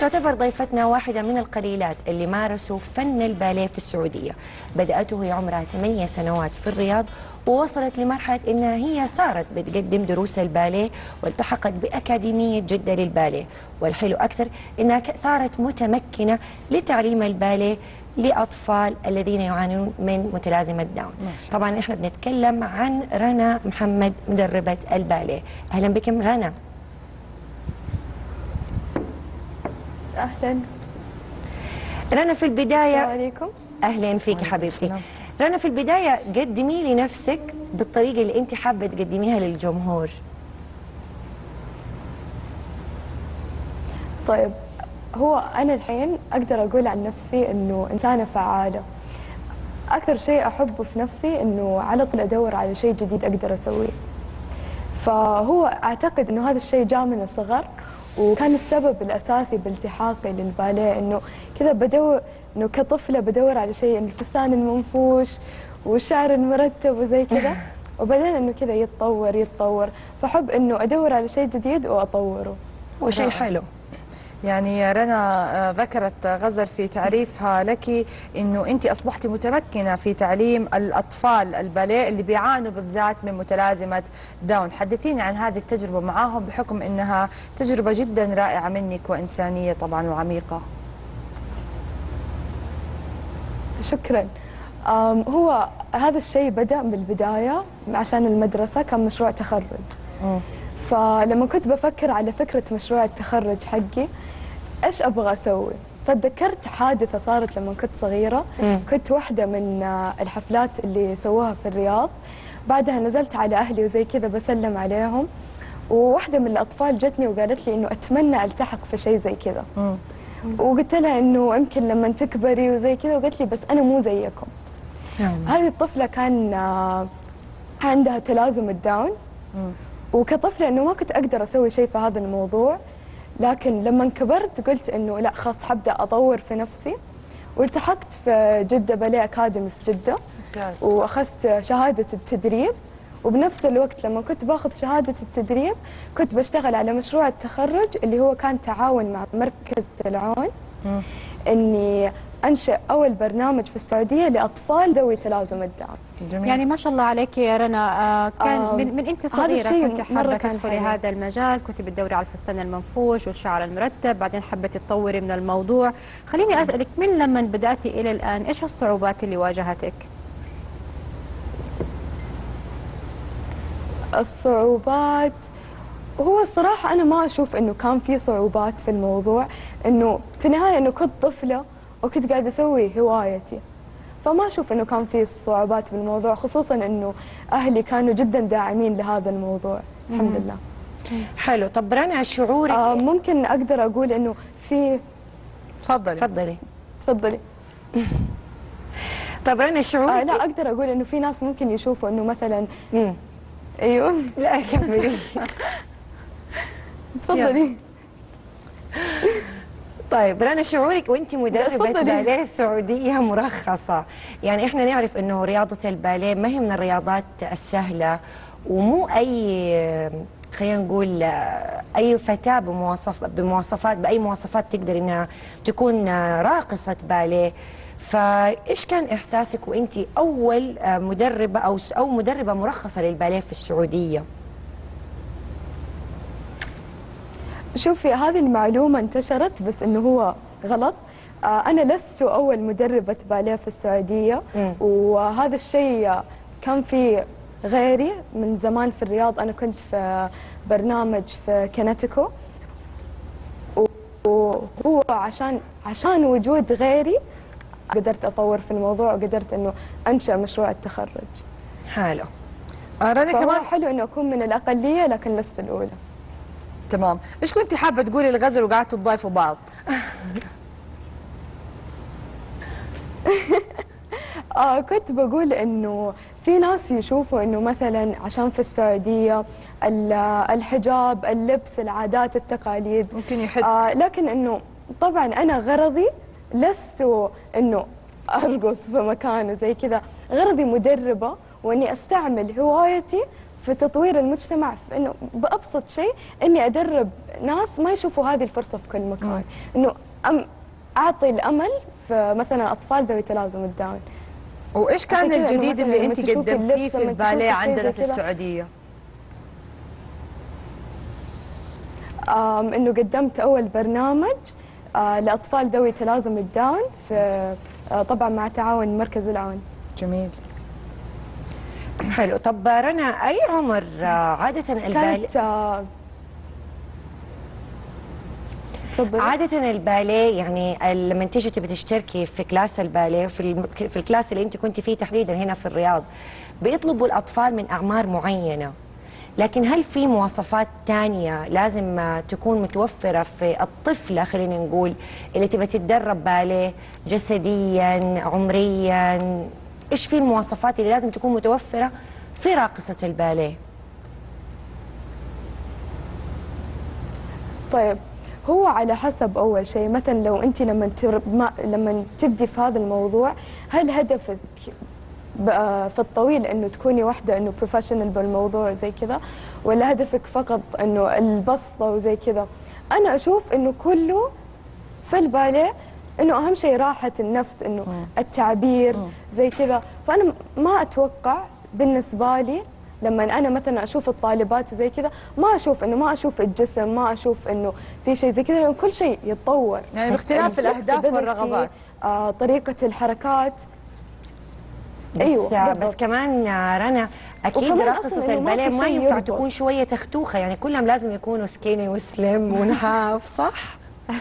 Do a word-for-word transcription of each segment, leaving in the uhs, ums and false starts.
تعتبر ضيفتنا واحدة من القليلات اللي مارسوا فن الباليه في السعودية. بدأته وهي عمرها ثمانية سنوات في الرياض، ووصلت لمرحلة أنها هي صارت بتقدم دروس الباليه، والتحقت بأكاديمية جدة للباليه. والحلو أكثر أنها صارت متمكنة لتعليم الباليه لأطفال الذين يعانون من متلازمة داون. طبعا احنا بنتكلم عن رنا محمد مدربة الباليه. أهلا بكم رنا. أهلا. رنا في البداية السلام عليكم. أهلا فيك حبيبتي. رنا في البداية قدمي لي نفسك بالطريقة اللي أنت حابة تقدميها للجمهور. طيب، هو أنا الحين أقدر أقول عن نفسي إنه إنسانة فعالة. أكثر شيء أحبه في نفسي إنه على طول أدور على شيء جديد أقدر أسويه. فهو أعتقد إنه هذا الشيء جاء من الصغر، وكان السبب الأساسي بالتحاقي للباليه إنه كذا بدور إنه كطفلة بدور على شيء، الفستان المنفوش والشعر المرتب وزي كذا، وبعدين إنه كذا يتطور يتطور، فحب إنه أدور على شيء جديد وأطوره. وشيء حلو. يعني رنا ذكرت غزل في تعريفها لك انه انت اصبحتي متمكنه في تعليم الاطفال الباليه اللي بيعانوا بالذات من متلازمه داون. حدثيني عن هذه التجربه معاهم بحكم انها تجربه جدا رائعه منك وانسانيه طبعا وعميقه. شكرا. هو هذا الشيء بدأ من البدايه عشان المدرسه، كان مشروع تخرج. م. فلما كنت بفكر على فكره مشروع التخرج حقي ايش ابغى اسوي، فتذكرت حادثه صارت لما كنت صغيره. مم. كنت واحده من الحفلات اللي سووها في الرياض، بعدها نزلت على اهلي وزي كذا بسلم عليهم، وواحده من الاطفال جتني وقالت لي انه اتمنى التحق في شيء زي كذا. مم. وقلت لها انه يمكن لما تكبري وزي كذا، وقالت لي بس انا مو زيكم. مم. هذه الطفله كان عندها تلازم الداون. مم. وكطفله انه ما كنت اقدر اسوي شيء في هذا الموضوع، لكن لما كبرت قلت انه لا خلاص حبدا اطور في نفسي، والتحقت في جده باليه اكاديمي في جده. ممتاز. واخذت شهاده التدريب، وبنفس الوقت لما كنت باخذ شهاده التدريب كنت بشتغل على مشروع التخرج اللي هو كان تعاون مع مركز العون. م. اني انشئ اول برنامج في السعوديه لاطفال ذوي تلازم الداون. جميل. يعني ما شاء الله عليك يا رنا. آه كان آه من, من انت صغيره كنت حابه تدخلي هذا المجال، كنت بتدوري على الفستان المنفوش والشعر المرتب، بعدين حبيتي تطوري من الموضوع. خليني اسالك، من لما بداتي الى الان ايش الصعوبات اللي واجهتك؟ الصعوبات هو الصراحه انا ما اشوف انه كان في صعوبات في الموضوع، انه في النهايه انه كنت طفله وكنت قاعده اسوي هوايتي، فما اشوف انه كان في صعوبات بالموضوع، خصوصا انه اهلي كانوا جدا داعمين لهذا الموضوع. مم. الحمد لله. حلو. طب رنا شعورك؟ آه ممكن اقدر اقول انه في تفضلي تفضلي تفضلي. طب رنا شعورك؟ آه لا اقدر اقول انه في ناس ممكن يشوفوا انه مثلا. مم. ايوه. لا كملي. تفضلي. طيب رنا شعورك وانت مدربة باليه سعودية مرخصة، يعني احنا نعرف انه رياضة الباليه ما هي من الرياضات السهلة، ومو اي خلينا نقول اي فتاة بمواصف بمواصفات باي مواصفات تقدر انها تكون راقصة باليه. فايش كان احساسك وانت اول مدربة او او مدربة مرخصة للباليه في السعودية؟ شوفي، هذه المعلومة انتشرت بس انه هو غلط. آه انا لست اول مدربة باليه في السعودية. م. وهذا الشيء كان في غيري من زمان في الرياض. انا كنت في برنامج في كينيتيكو، وهو عشان عشان وجود غيري قدرت اطور في الموضوع، وقدرت انه انشأ مشروع التخرج. حلو. آه رنا كمان حلو انه اكون من الاقلية لكن لست الاولى. تمام. ايش كنتي حابه تقولي الغزل وقعدتوا تضايفوا بعض؟ آه كنت بقول انه في ناس يشوفوا انه مثلا عشان في السعوديه الحجاب، اللبس، العادات، التقاليد ممكن يحد. آه لكن انه طبعا انا غرضي لست انه ارقص في مكان وزي كذا، غرضي مدربه واني استعمل هوايتي في تطوير المجتمع، في انه بابسط شيء اني ادرب ناس ما يشوفوا هذه الفرصه في كل مكان، انه أم اعطي الامل في مثلا اطفال ذوي تلازم الداون. وايش كان الجديد اللي انت تشوفي قدمتيه اللبس، في لما الباليه تشوفي شيء عندنا زي في كذا. السعوديه؟ آم، انه قدمت اول برنامج آه، لاطفال ذوي تلازم الداون في آه، طبعا مع تعاون مركز العون. جميل. حلو. طب رنا، اي عمر آه، عاده الباليه كانت آه، تفضلي. عادة الباليه يعني لما تيجي تبي تشتركي في كلاس الباليه في الم- في الكلاس اللي انت كنت فيه تحديدا هنا في الرياض، بيطلبوا الاطفال من اعمار معينه، لكن هل في مواصفات تانية لازم آه، تكون متوفرة في الطفلة خلينا نقول اللي تبى تتدرب باليه جسديا عمريا؟ ايش في المواصفات اللي لازم تكون متوفرة في راقصة الباليه؟ طيب هو على حسب اول شيء، مثلا لو انت لما تر... ما... لما تبدي في هذا الموضوع، هل هدفك ب- في الطويل انه تكوني واحده انه بروفيشنال بالموضوع زي كذا، ولا هدفك فقط انه البسطه وزي كذا؟ انا اشوف انه كله في الباليه انه اهم شيء راحه النفس، انه التعبير زي كذا. فانا ما اتوقع بالنسبه لي لما انا مثلا اشوف الطالبات زي كذا، ما اشوف انه ما اشوف الجسم، ما اشوف انه في شيء زي كذا، لانه كل شيء يتطور يعني باختلاف الاهداف والرغبات. آه، طريقه الحركات. بس أيوة، بس بالضبط. كمان آه، رنا اكيد وكمان راقصة أصلاً إنه ما الباليه في ما شيء ينفع يربط. تكون شوية تختوخة، يعني كلهم لازم يكونوا سكيني وسلم ونحاف، صح؟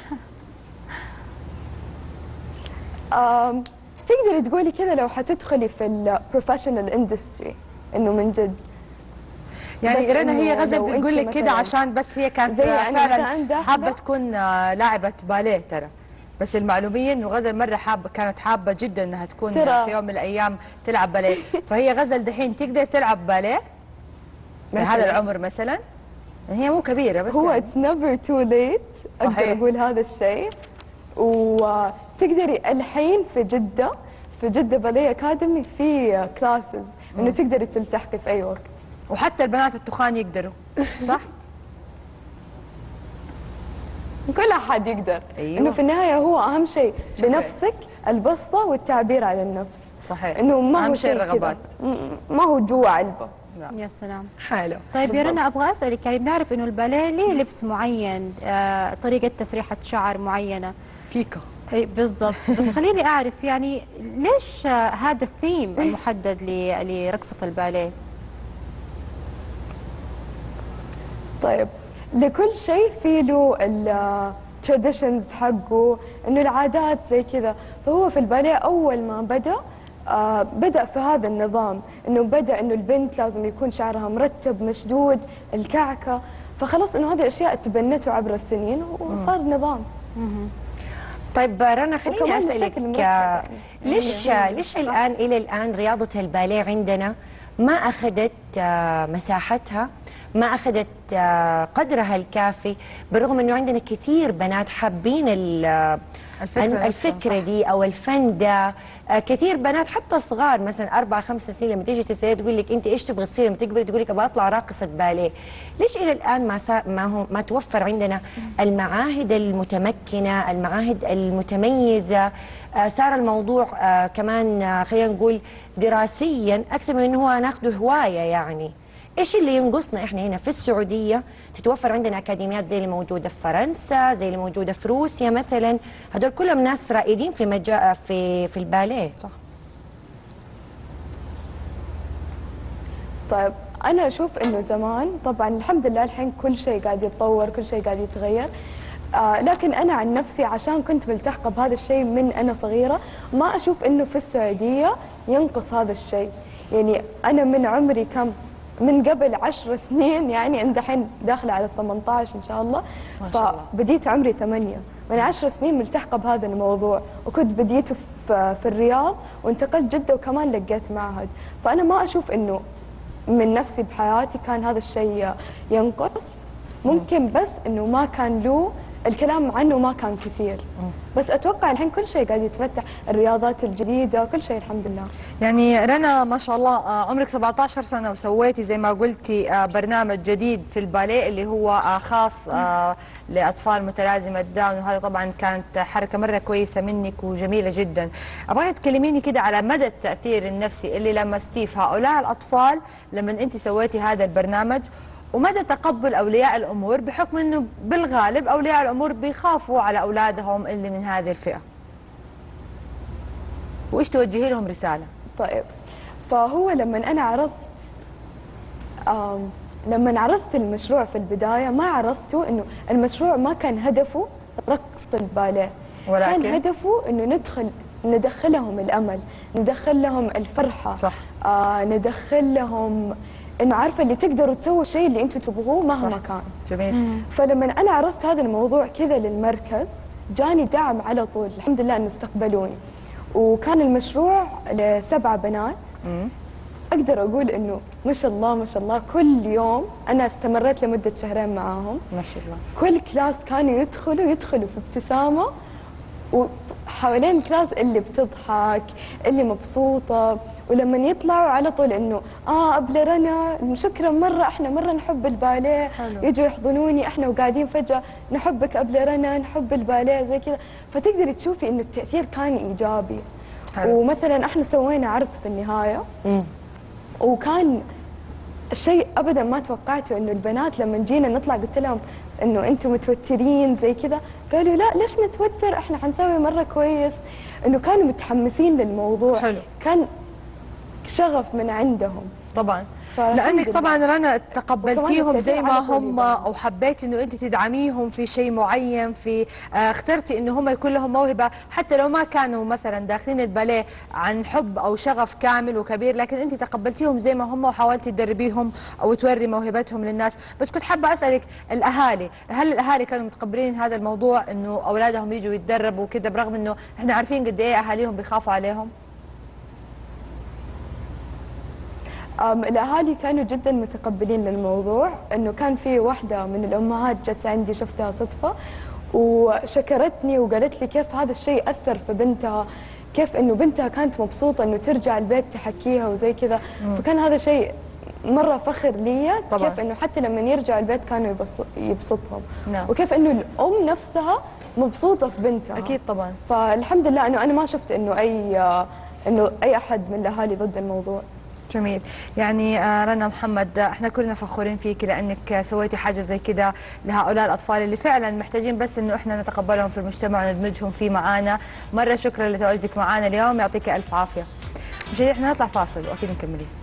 آم، تقدري تقولي كذا لو حتدخلي في البروفيشنال اندستري، انه من جد. يعني بس رنا هي إنه غزل لو بتقول لك أنت كده مثلاً عشان بس هي كانت زي أنا فعلا مثلاً داخلة- حابه تكون آه، لاعبه باليه ترى. بس المعلوميه انه غزل مره حابه، كانت حابه جدا انها تكون ترى. في يوم من الايام تلعب باليه. فهي غزل دحين تقدر تلعب باليه في مثلاً. هذا العمر مثلا. هي مو كبيره بس هو يعني. اتس نيفر تو ليت، صحيح. اقدر اقول هذا الشيء. وتقدري الحين في جده في جده باليه اكاديمي في كلاسز انه تقدري تلتحقي في اي وقت. وحتى البنات التخان يقدروا، صح؟ كل احد يقدر. أيوة. انه في النهايه هو اهم شيء بنفسك البسطه والتعبير عن النفس. صحيح. انه ما أهم هو شيء كذا. الرغبات. م- ما هو جوا علبه. يا سلام. حلو. طيب يا رنا، ابغى اسالك، يعني بنعرف انه الباليه ليه لبس معين، آه، طريقه تسريحه شعر معينه. كيكه. اي بالضبط. بس خليني اعرف يعني ليش آه، هذا الثيم المحدد ل- لرقصه الباليه؟ طيب لكل شيء في له التراديشنز حقه، انه العادات زي كذا. فهو في الباليه اول ما بدا آه بدا في هذا النظام، انه بدا انه البنت لازم يكون شعرها مرتب مشدود، الكعكه. فخلاص انه هذه الاشياء تبنته عبر السنين وصار نظام. طيب رنا، خليني وكمان اسالك الشكل مرتب آه، يعني. ليش ليش الان الى الان رياضه الباليه عندنا ما اخذت آه، مساحتها، ما اخذت آه، قدرها الكافي، بالرغم انه عندنا كثير بنات حابين ال- الفكرة الفكره, نفسها، الفكرة صح. دي او الفن ده. آه، كثير بنات حتى صغار مثلا اربع خمس سنين لما تيجي تسالها تقول لك انت ايش تبغي تصير لما تكبري، تقول لك ابغى اطلع راقصه باليه. ليش الى الان ما سا ما هو ما توفر عندنا المعاهد المتمكنه، المعاهد المتميزه؟ آه، صار الموضوع آه، كمان آه، خلينا نقول دراسيا اكثر من انه هو ناخذه هوايه يعني. ايش اللي ينقصنا احنا هنا في السعوديه تتوفر عندنا اكاديميات زي اللي موجوده في فرنسا، زي اللي موجوده في روسيا مثلا؟ هدول كلهم ناس رائدين في مجا في في الباليه. صح. طيب انا اشوف انه زمان طبعا الحمد لله الحين كل شيء قاعد يتطور، كل شيء قاعد يتغير. آه لكن انا عن نفسي عشان كنت ملتحقه بهذا الشيء من انا صغيره، ما اشوف انه في السعوديه ينقص هذا الشيء. يعني انا من عمري كم من قبل عشر سنين، يعني أنا دحين داخله على ثمانية عشر ان شاء الله، ما شاء الله. فبديت عمري ثمانية، من عشر سنين ملتحقه بهذا الموضوع، وكنت بديته في في الرياض وانتقلت جده وكمان لقيت معهد. فانا ما اشوف انه من نفسي بحياتي كان هذا الشيء ينقص. ممكن بس انه ما كان له الكلام عنه ما كان كثير. بس اتوقع الحين كل شيء قاعد يتفتح، الرياضات الجديده كل شيء الحمد لله. يعني رنا ما شاء الله عمرك سبعة عشر سنه وسويتي زي ما قلتي برنامج جديد في الباليه اللي هو خاص لاطفال متلازمه داون، وهذا طبعا كانت حركه مره كويسه منك وجميله جدا. ابغاك تكلميني كده على مدى التاثير النفسي اللي لمستيه في هؤلاء الاطفال لما انت سويتي هذا البرنامج، ومدى تقبل أولياء الأمور بحكم أنه بالغالب أولياء الأمور بيخافوا على أولادهم اللي من هذه الفئة. وإيش توجهي لهم رسالة؟ طيب، فهو لما أنا عرضت لما عرضت المشروع في البداية ما عرضته أنه المشروع ما كان هدفه رقص الباليه، ولكن كان هدفه أنه ندخل ندخلهم الأمل، ندخل لهم الفرحة، صح. آه ندخل لهم انه عارفه اللي تقدروا تسووا الشيء اللي انتم تبغوه مهما صح. كان. جميل. فلما انا عرضت هذا الموضوع كذا للمركز جاني دعم على طول، الحمد لله انه استقبلوني. وكان المشروع لسبعه بنات. مم. اقدر اقول انه ما شاء الله ما شاء الله كل يوم انا استمريت لمده شهرين معاهم. ما شاء الله. كل كلاس كانوا يدخلوا يدخلوا في ابتسامه، وحوالين الكلاس اللي بتضحك اللي مبسوطه، ولما يطلعوا على طول انه اه ابله رنا شكرا مره احنا مره نحب الباليه، يجوا يحضنوني احنا وقاعدين فجاه نحبك ابله رنا نحب الباليه زي كذا، فتقدري تشوفي انه التاثير كان ايجابي. حلو. ومثلا احنا سوينا عرض في النهايه مم. وكان الشيء ابدا ما توقعته، انه البنات لما جينا نطلع قلت لهم انه انتم متوترين زي كذا، قالوا لا ليش نتوتر احنا حنسوي مره كويس، انه كانوا متحمسين للموضوع. حلو. كان شغف من عندهم طبعا، لانك طبعا رنا تقبلتيهم زي ما هم وحبيتي انه انت تدعميهم في شيء معين، في آه اخترتي انه هم يكون لهم موهبه حتى لو ما كانوا مثلا داخلين الباليه عن حب او شغف كامل وكبير، لكن انت تقبلتيهم زي ما هم وحاولتي تدربيهم او توري موهبتهم للناس. بس كنت حابه اسالك الاهالي، هل الاهالي كانوا متقبلين هذا الموضوع انه اولادهم يجوا يتدربوا وكذا، برغم انه احنا عارفين قد ايه اهاليهم بيخافوا عليهم؟ الأهالي كانوا جدا متقبلين للموضوع، إنه كان في واحدة من الأمهات جت عندي شفتها صدفة وشكرتني وقالت لي كيف هذا الشيء أثر في بنتها، كيف إنه بنتها كانت مبسوطة إنه ترجع البيت تحكيها وزي كذا، فكان هذا شيء مرة فخر لي. طبعا. كيف إنه حتى لما يرجعوا البيت كانوا يبسطهم. نعم. وكيف إنه الأم نفسها مبسوطة في بنتها. أكيد طبعا. فالحمد لله إنه أنا ما شفت إنه أي إنه أي أحد من الأهالي ضد الموضوع. جميل. يعني رنا محمد احنا كلنا فخورين فيك لانك سويتي حاجه زي كده لهؤلاء الاطفال اللي فعلا محتاجين بس انه احنا نتقبلهم في المجتمع وندمجهم فيه معانا. مره شكرا لتواجدك معانا اليوم، يعطيك الف عافيه. مشاهدينا احنا نطلع فاصل واكيد نكملين.